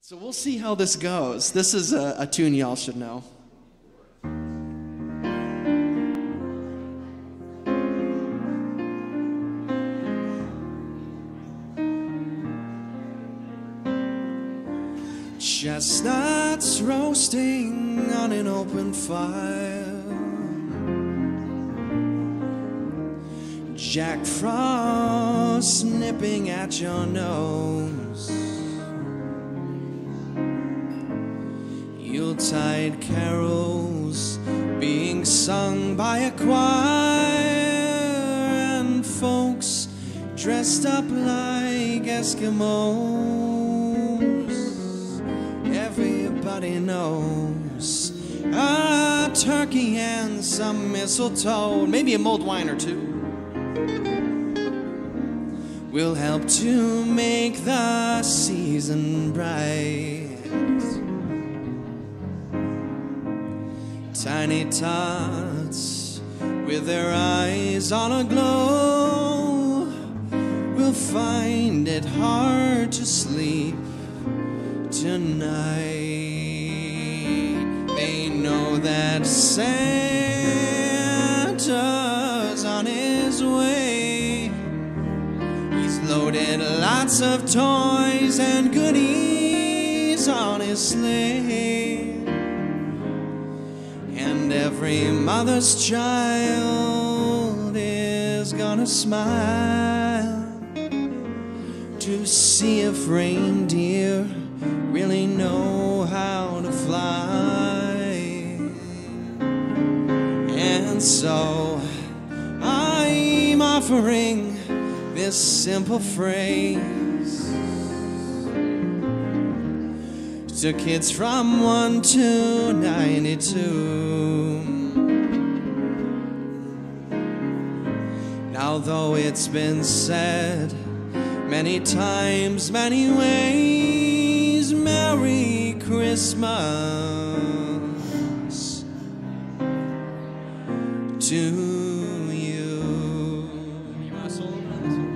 So we'll see how this goes. This is a tune y'all should know. Chestnuts roasting on an open fire, Jack Frost nipping at your nose, Yuletide carols being sung by a choir, and folks dressed up like Eskimos. Everybody knows a turkey and some mistletoe, maybe a mulled wine or two, will help to make the season bright. Tiny tots with their eyes on a glow will find it hard to sleep tonight. They know that Santa's on his way. He's loaded lots of toys and goodies on his sleigh, and every mother's child is gonna smile to see if reindeer really know how to fly. And so I'm offering this simple phrase to kids from 1 to 92. Now, though it's been said many times, many ways, Merry Christmas to you. You want a solo on this one?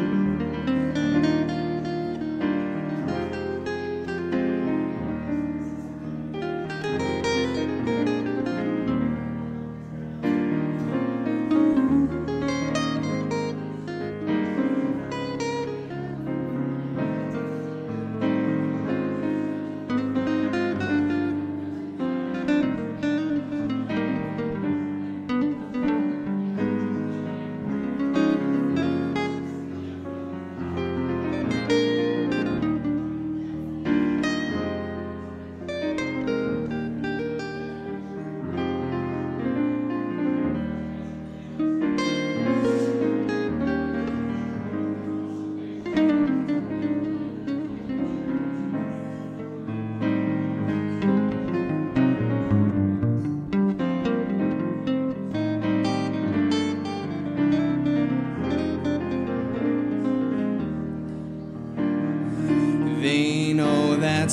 They know that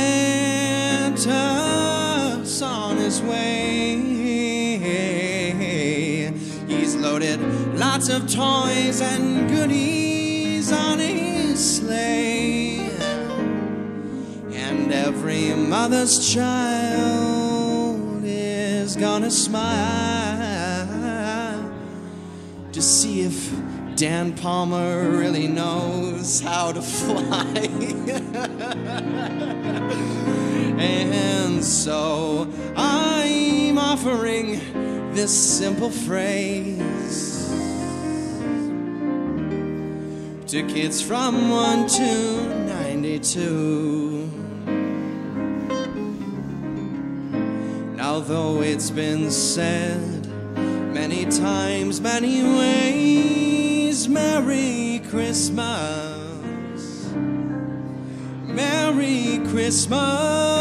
Santa's on his way. He's loaded lots of toys and goodies on his sleigh, and every mother's child is gonna smile to see if Dan Palmer really knows how to fly. And so I'm offering this simple phrase to kids from 1 to 92. Now, though it's been said many times, many ways, Merry Christmas, Merry Christmas